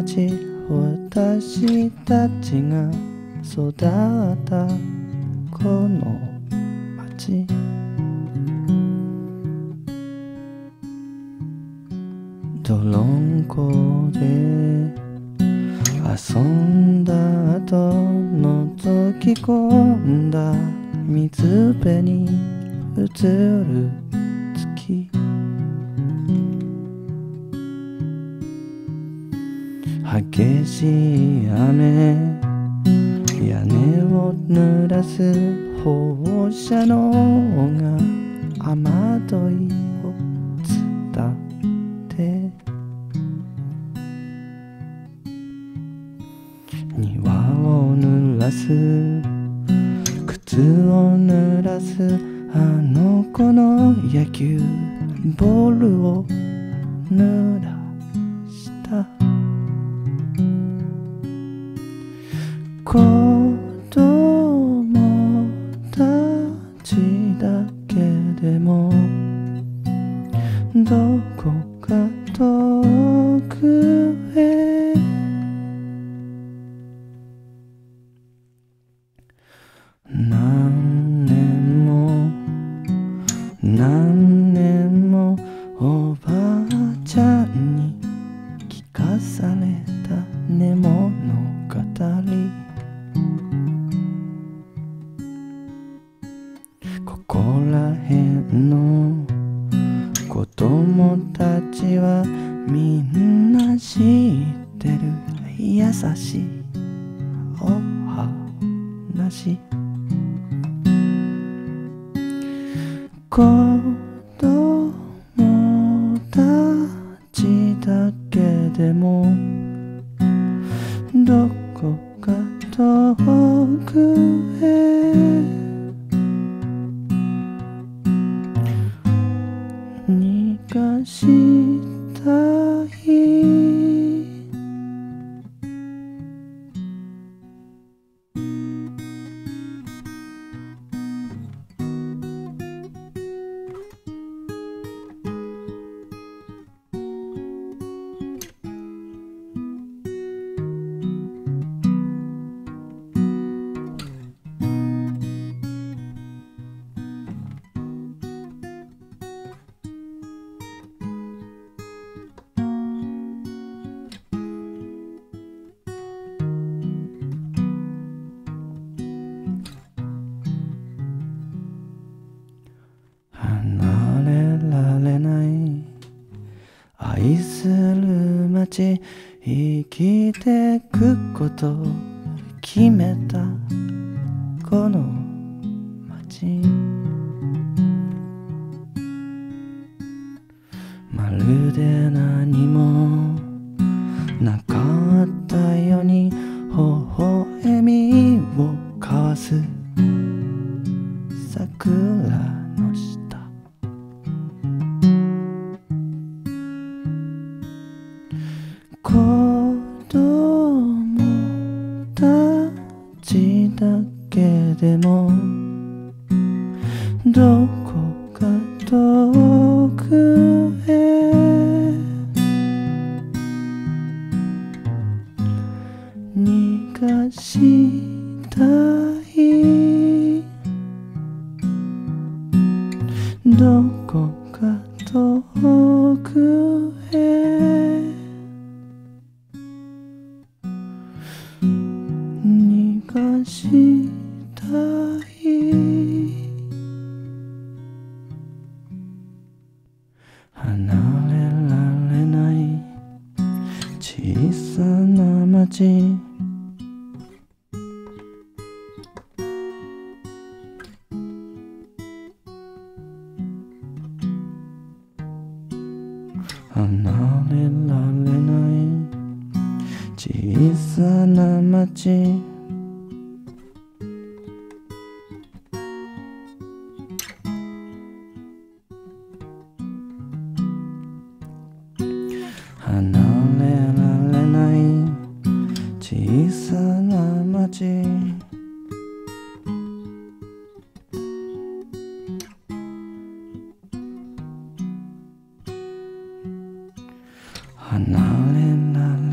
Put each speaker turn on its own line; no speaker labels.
町、私たちが育ったこの町、泥んこで遊んだ後覗き込んだ水辺に映る月、激しい雨、屋根を濡らす放射能が雨どいを伝って庭を濡らす、靴を濡らす、あの子の野球ボールを濡らした子供たちだけでもどこか遠くへ何年も何年もおばあちゃんに聞かされたね物語、ここらへんの子供たちはみんな知ってる優しいお話、子供たちだけでもどこか遠くへ逃がしたい。離れられない愛する街、生きてくことを決めたこの街、まるで何もなかったように微笑みを交わす桜の下、子供たちだけでもどこか遠くへ逃がしたい、どこか遠くへ逃がしたい。離れられない小さな町、離れられない小さな町、離れられない小さな町、離れら